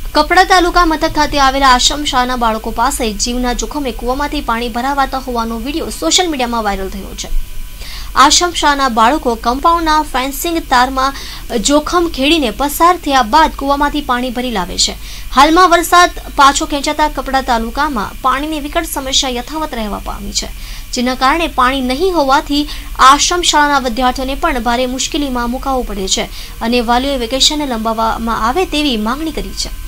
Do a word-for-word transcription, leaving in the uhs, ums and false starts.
કપડા તાલુકા મથક ખાતે આવેલા આશ્રમ શાળાના બાળકો પાસે જીવના જોખમે કૂવામાંથી પાણી ભરાવાતા હોવાનો વિડીયો સોશિયલ મીડિયામાં વાયરલ થયો છે। આશ્રમ શાળાના બાળકો કમ્પાઉન્ડના ફેન્સિંગ તારમાં જોખમ ખેડીને પસાર થયા બાદ કૂવામાંથી પાણી ભરી લાવે છે। હાલમાં વરસાદ પાછો ખેંચાતા કપડા તાલુકામાં પાણીની વિકટ સમસ્યા યથાવત રહેવા પામી છે, જેના કારણે પાણી નહીં હોવાથી આશ્રમ શાળાના વિદ્યાર્થીઓને પણ ભારે મુશ્કેલીમાં મુકાવવું પડે છે અને વાલીઓએ વેકેશનને લંબાવવામાં આવે તેવી માંગણી કરી છે।